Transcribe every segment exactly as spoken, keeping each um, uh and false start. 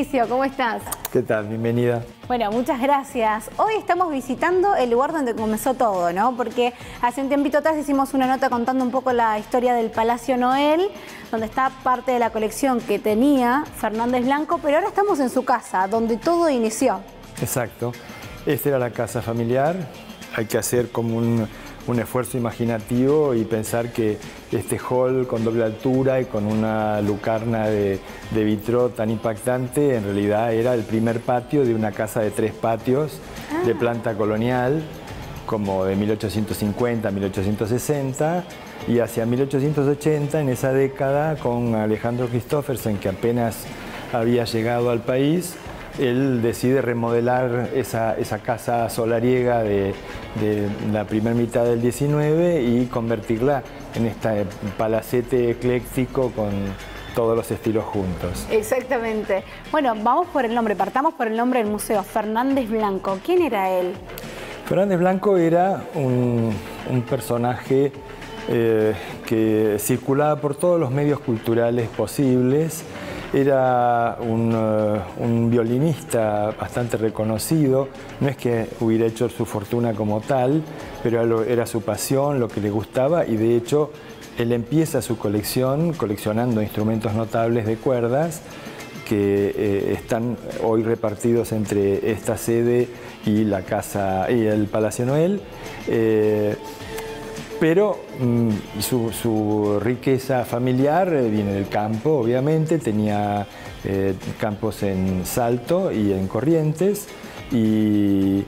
Patricio, ¿cómo estás? ¿Qué tal? Bienvenida. Bueno, muchas gracias. Hoy estamos visitando el lugar donde comenzó todo, ¿no? Porque hace un tiempito atrás hicimos una nota contando un poco la historia del Palacio Noel, donde está parte de la colección que tenía Fernández Blanco, pero ahora estamos en su casa, donde todo inició. Exacto. Esta era la casa familiar. Hay que hacer como un, un esfuerzo imaginativo y pensar que este hall con doble altura y con una lucarna de, de vitró tan impactante, en realidad era el primer patio de una casa de tres patios ah. de planta colonial, como de mil ochocientos cincuenta a mil ochocientos sesenta, y hacia mil ochocientos ochenta, en esa década, con Alejandro Christophersen, que apenas había llegado al país, él decide remodelar esa, esa casa solariega de, de la primera mitad del diecinueve y convertirla en este palacete ecléctico con todos los estilos juntos. Exactamente. Bueno, vamos por el nombre, partamos por el nombre del museo, Fernández Blanco. ¿Quién era él? Fernández Blanco era un, un personaje eh, que circulaba por todos los medios culturales posibles. Era un, uh, un violinista bastante reconocido, no es que hubiera hecho su fortuna como tal, pero era su pasión, lo que le gustaba, y de hecho él empieza su colección coleccionando instrumentos notables de cuerdas que eh, están hoy repartidos entre esta sede y la casa y el Palacio Noel. Eh, Pero mmm, su, su riqueza familiar eh, viene del campo, obviamente. Tenía eh, campos en Salto y en Corrientes, y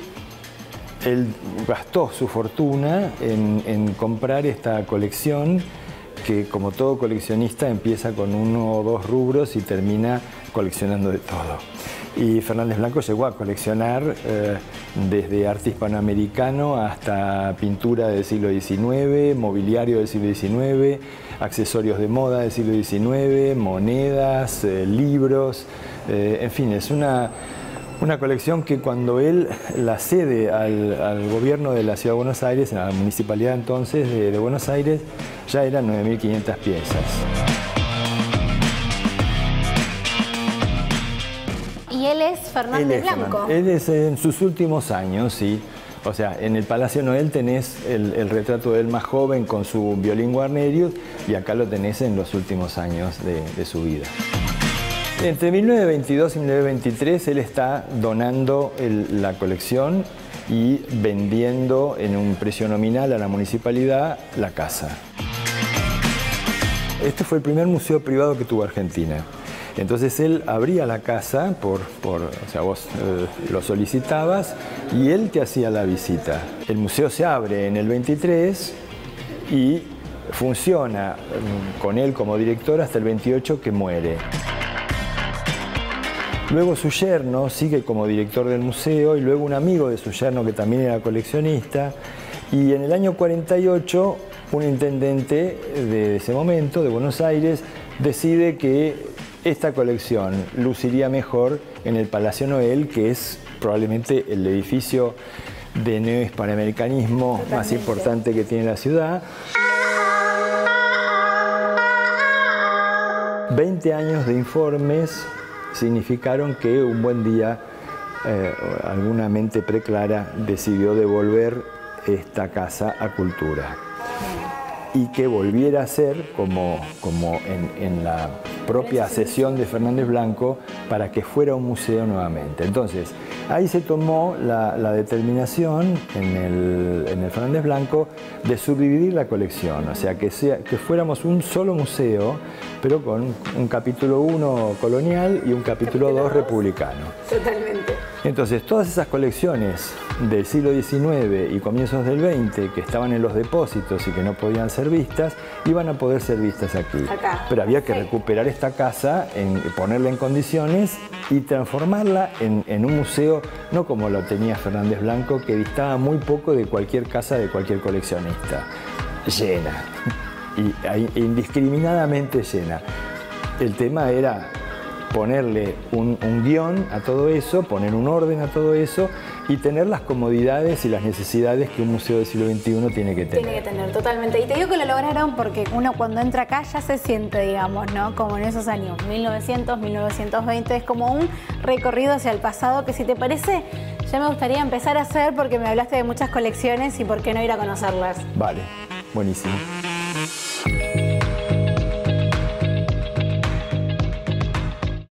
él gastó su fortuna en, en comprar esta colección que, como todo coleccionista, empieza con uno o dos rubros y termina coleccionando de todo. Y Fernández Blanco llegó a coleccionar eh, desde arte hispanoamericano hasta pintura del siglo diecinueve, mobiliario del siglo diecinueve, accesorios de moda del siglo diecinueve, monedas, eh, libros, eh, en fin, es una, una colección que cuando él la cede al, al gobierno de la Ciudad de Buenos Aires, a la municipalidad entonces de, de Buenos Aires, ya eran nueve mil quinientas piezas. ¿Y él es Fernández él es Blanco? Fernández. Él es en sus últimos años, sí. O sea, en el Palacio Noel tenés el, el retrato de él más joven con su violín Guarnerius, y acá lo tenés en los últimos años de, de su vida. Entre mil novecientos veintidós y mil novecientos veintitrés él está donando el, la colección y vendiendo en un precio nominal a la municipalidad la casa. Este fue el primer museo privado que tuvo Argentina. Entonces él abría la casa, por, por, o sea, vos eh, lo solicitabas y él te hacía la visita. El museo se abre en el veintitrés y funciona eh, con él como director hasta el veintiocho, que muere. Luego su yerno sigue como director del museo, y luego un amigo de su yerno que también era coleccionista, y en el año cuarenta y ocho un intendente de ese momento, de Buenos Aires, decide que esta colección luciría mejor en el Palacio Noel, que es probablemente el edificio de neohispanoamericanismo más importante que tiene la ciudad. veinte años de informes significaron que un buen día eh, alguna mente preclara decidió devolver esta casa a Cultura, y que volviera a ser como, como en, en la propia cesión de Fernández Blanco, para que fuera un museo nuevamente. Entonces, ahí se tomó la, la determinación en el, en el Fernández Blanco de subdividir la colección, o sea, que, sea, que fuéramos un solo museo, pero con un capítulo uno colonial y un capítulo dos republicano. Totalmente. Entonces, todas esas colecciones del siglo diecinueve y comienzos del veinte que estaban en los depósitos y que no podían ser vistas, iban a poder ser vistas aquí. Acá. Pero había que Sí. recuperar esta casa, en, ponerla en condiciones y transformarla en, en un museo, no como lo tenía Fernández Blanco, que distaba muy poco de cualquier casa de cualquier coleccionista. Llena, y indiscriminadamente llena. El tema era ponerle un, un guión a todo eso, poner un orden a todo eso y tener las comodidades y las necesidades que un museo del siglo veintiuno tiene que tener. Tiene que tener, totalmente. Y te digo que lo lograron porque uno cuando entra acá ya se siente, digamos, ¿no? Como en esos años, mil novecientos, mil novecientos veinte, es como un recorrido hacia el pasado que, si te parece, ya me gustaría empezar a hacer porque me hablaste de muchas colecciones y por qué no ir a conocerlas. Vale, buenísimo.